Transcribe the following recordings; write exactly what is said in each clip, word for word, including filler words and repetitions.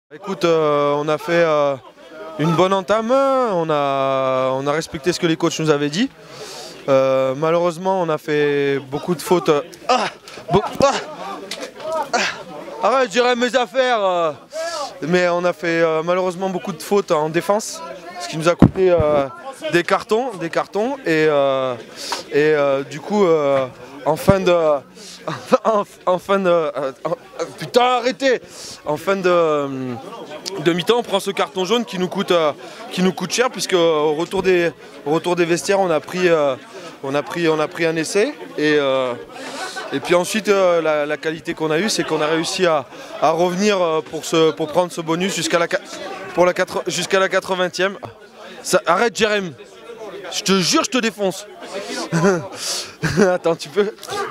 Écoute, euh, on a fait euh, une bonne entame, on a, on a respecté ce que les coachs nous avaient dit. Euh, malheureusement, on a fait beaucoup de fautes. Ah, bon, ah, ah, arrête, j'irai mes affaires. Euh, mais on a fait euh, malheureusement beaucoup de fautes en défense, ce qui nous a coûté euh, des cartons, des cartons. Et, euh, et euh, du coup, euh, en fin de, en, en fin de, euh, en, putain, arrêtez, en fin de, de mi-temps, on prend ce carton jaune qui nous coûte, euh, qui nous coûte cher, puisque au retour des, au retour des vestiaires, on a pris, euh, on a pris, on a pris un essai. Et, euh, et puis ensuite, euh, la, la qualité qu'on a eue, c'est qu'on a réussi à, à revenir pour, ce, pour prendre ce bonus jusqu'à la, pour la, jusqu'à la quatre-vingtième. Ça, arrête, Jérém. Je te jure, je te défonce. Attends, tu peux.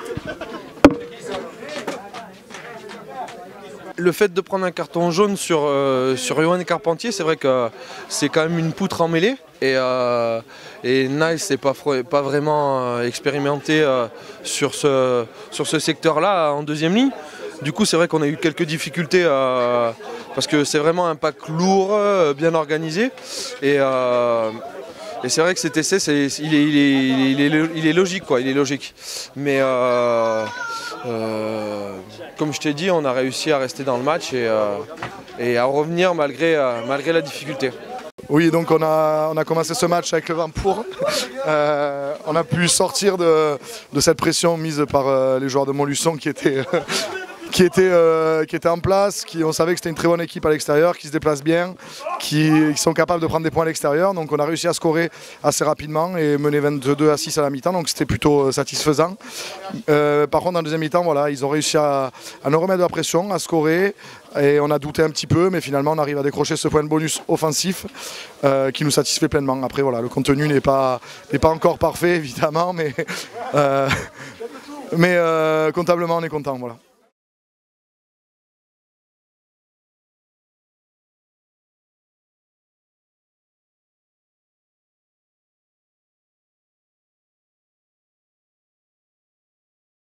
Le fait de prendre un carton jaune sur, euh, sur Yoann Carpentier, c'est vrai que c'est quand même une poutre en mêlée. Et, euh, et Nice n'est pas, pas vraiment expérimenté euh, sur ce, sur ce secteur-là en deuxième ligne. Du coup, c'est vrai qu'on a eu quelques difficultés euh, parce que c'est vraiment un pack lourd, euh, bien organisé. Et, euh, et c'est vrai que cet essai, c'est, il, est, il, est, il, est, il est logique, quoi. Il est logique. Mais euh, euh, comme je t'ai dit, on a réussi à rester dans le match et, euh, et à revenir malgré, euh, malgré la difficulté. Oui, donc on a, on a commencé ce match avec le vent pour. Euh, on a pu sortir de, de cette pression mise par euh, les joueurs de Montluçon qui étaient, euh, qui, étaient, euh, qui étaient en place, qui, on savait que c'était une très bonne équipe à l'extérieur, qui se déplace bien, qui, qui sont capables de prendre des points à l'extérieur. Donc on a réussi à scorer assez rapidement et mener vingt-deux à six à la mi-temps, donc c'était plutôt satisfaisant. Euh, par contre, dans la deuxième mi-temps, voilà, ils ont réussi à, à nous remettre de la pression, à scorer. Et on a douté un petit peu, mais finalement on arrive à décrocher ce point de bonus offensif euh, qui nous satisfait pleinement. Après voilà, le contenu n'est pas, n'est pas encore parfait évidemment, mais, euh, mais euh, comptablement on est content. Voilà.